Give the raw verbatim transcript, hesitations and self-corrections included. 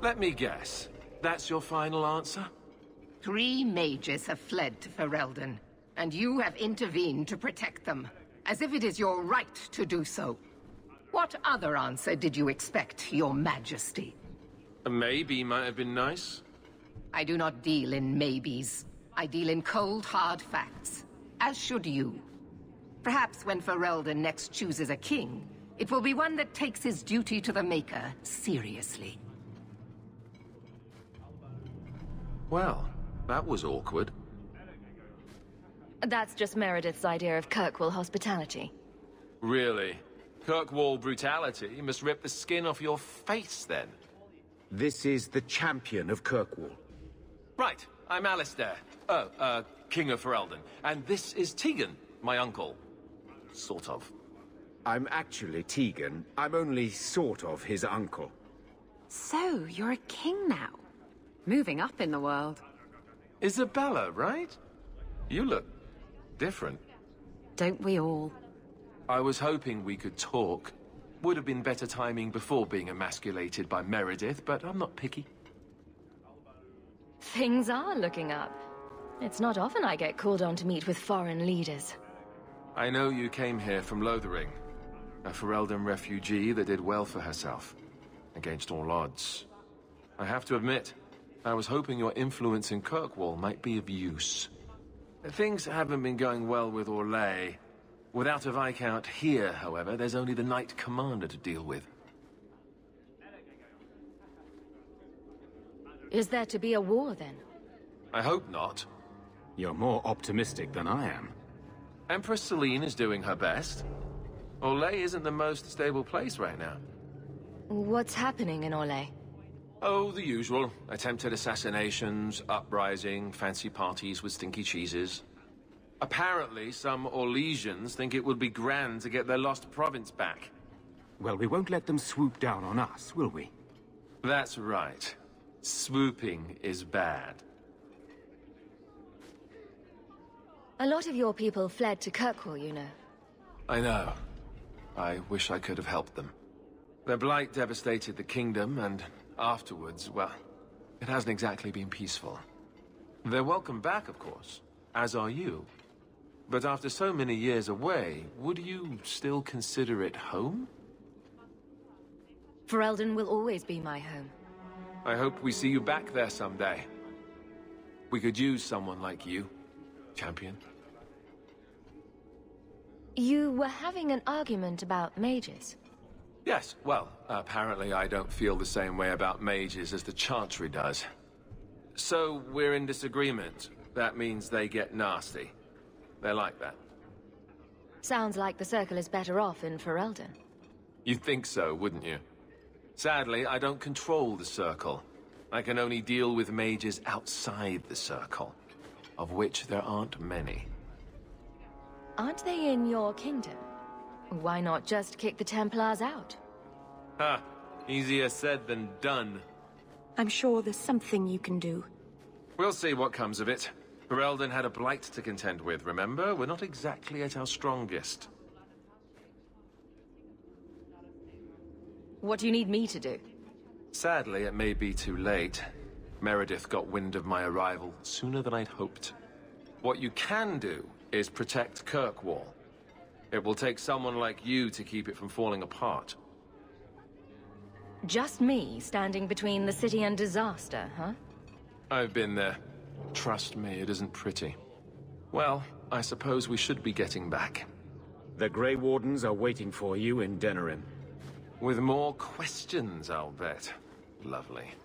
Let me guess. That's your final answer? Three mages have fled to Ferelden, and you have intervened to protect them, as if it is your right to do so. What other answer did you expect, Your Majesty? A maybe might have been nice. I do not deal in maybes. I deal in cold, hard facts. As should you. Perhaps when Ferelden next chooses a king, it will be one that takes his duty to the Maker seriously. Well, that was awkward. That's just Meredith's idea of Kirkwall hospitality. Really? Kirkwall brutality must rip the skin off your face, then? This is the champion of Kirkwall. Right, I'm Alistair. Oh, uh, King of Ferelden. And this is Tegan, my uncle. Sort of. I'm actually Tegan. I'm only sort of his uncle. So, you're a king now. Moving up in the world. Isabella, right? You look different. Don't we all? I was hoping we could talk. Would have been better timing before being emasculated by Meredith, but I'm not picky. Things are looking up. It's not often I get called on to meet with foreign leaders. I know you came here from Lothering, a Ferelden refugee that did well for herself, against all odds. I have to admit, I was hoping your influence in Kirkwall might be of use. Things haven't been going well with Orlais. Without a Viscount here, however, there's only the Knight Commander to deal with. Is there to be a war, then? I hope not. You're more optimistic than I am. Empress Celine is doing her best. Orlais isn't the most stable place right now. What's happening in Orlais? Oh, the usual. Attempted assassinations, uprising, fancy parties with stinky cheeses. Apparently, some Orlesians think it would be grand to get their lost province back. Well, we won't let them swoop down on us, will we? That's right. Swooping is bad. A lot of your people fled to Kirkwall, you know. I know. I wish I could have helped them. Their blight devastated the kingdom, and afterwards, well, it hasn't exactly been peaceful. They're welcome back, of course, as are you. But after so many years away, would you still consider it home? Ferelden will always be my home. I hope we see you back there someday. We could use someone like you, champion. You were having an argument about mages. Yes, well, apparently I don't feel the same way about mages as the Chantry does. So, we're in disagreement. That means they get nasty. They're like that. Sounds like the Circle is better off in Ferelden. You'd think so, wouldn't you? Sadly, I don't control the Circle. I can only deal with mages outside the Circle, of which there aren't many. Aren't they in your kingdom? Why not just kick the Templars out? Ha! Easier said than done. I'm sure there's something you can do. We'll see what comes of it. Ferelden had a blight to contend with, remember? We're not exactly at our strongest. What do you need me to do? Sadly, it may be too late. Meredith got wind of my arrival sooner than I'd hoped. What you can do is protect Kirkwall. It will take someone like you to keep it from falling apart. Just me standing between the city and disaster, huh? I've been there. Trust me, it isn't pretty. Well, I suppose we should be getting back. The Grey Wardens are waiting for you in Denerim. With more questions, I'll bet. Lovely.